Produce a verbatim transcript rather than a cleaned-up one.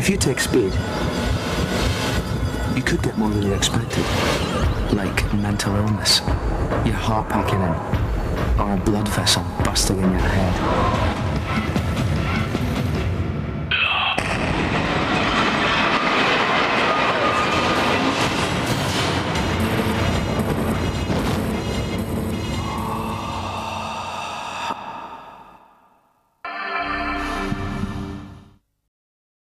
If you take speed, you could get more than you expected. Like mental illness, your heart packing in, or a blood vessel busting in your head.